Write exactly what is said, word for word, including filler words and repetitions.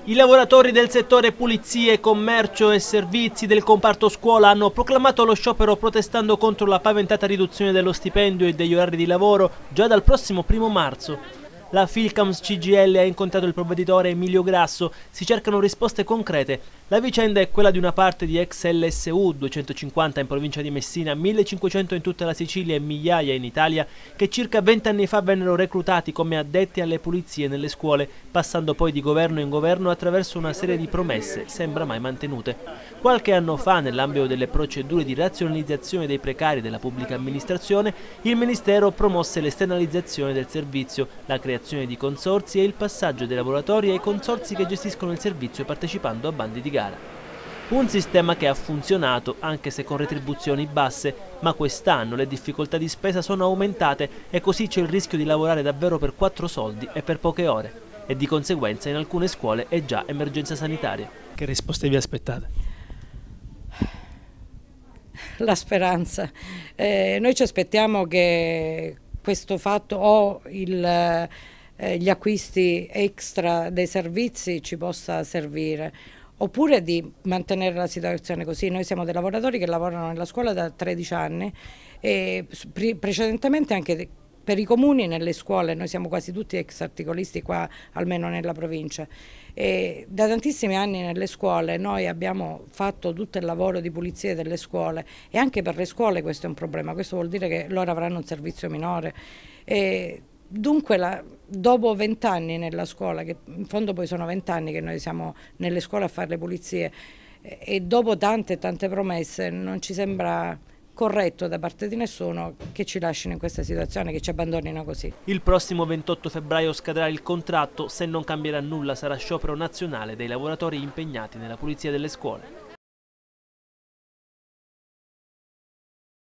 I lavoratori del settore pulizie, commercio e servizi del comparto scuola hanno proclamato lo sciopero protestando contro la paventata riduzione dello stipendio e degli orari di lavoro già dal prossimo primo marzo. La Filcams C G I L ha incontrato il provveditore Emilio Grasso, si cercano risposte concrete. La vicenda è quella di una parte di ex L S U, duecentocinquanta in provincia di Messina, millecinquecento in tutta la Sicilia e migliaia in Italia, che circa vent'anni fa vennero reclutati come addetti alle pulizie nelle scuole, passando poi di governo in governo attraverso una serie di promesse, sembra mai mantenute. Qualche anno fa, nell'ambito delle procedure di razionalizzazione dei precari della pubblica amministrazione, il Ministero promosse l'esternalizzazione del servizio, la creazione di consorzi e il passaggio dei lavoratori ai consorzi che gestiscono il servizio partecipando a bandi di gara. Un sistema che ha funzionato, anche se con retribuzioni basse, ma quest'anno le difficoltà di spesa sono aumentate e così c'è il rischio di lavorare davvero per quattro soldi e per poche ore. E di conseguenza in alcune scuole è già emergenza sanitaria. Che risposte vi aspettate? La speranza. Eh, noi ci aspettiamo che questo fatto o il, eh, gli acquisti extra dei servizi ci possa servire, oppure di mantenere la situazione così. Noi siamo dei lavoratori che lavorano nella scuola da tredici anni e pre precedentemente anche per i comuni nelle scuole, noi siamo quasi tutti ex articolisti qua, almeno nella provincia. E da tantissimi anni nelle scuole noi abbiamo fatto tutto il lavoro di pulizia delle scuole e anche per le scuole questo è un problema, questo vuol dire che loro avranno un servizio minore. E dunque la, dopo vent'anni nella scuola, che in fondo poi sono vent'anni che noi siamo nelle scuole a fare le pulizie, e, e dopo tante e tante promesse non ci sembra corretto da parte di nessuno che ci lasciano in questa situazione, che ci abbandonino così. Il prossimo ventotto febbraio scadrà il contratto, se non cambierà nulla sarà sciopero nazionale dei lavoratori impegnati nella pulizia delle scuole.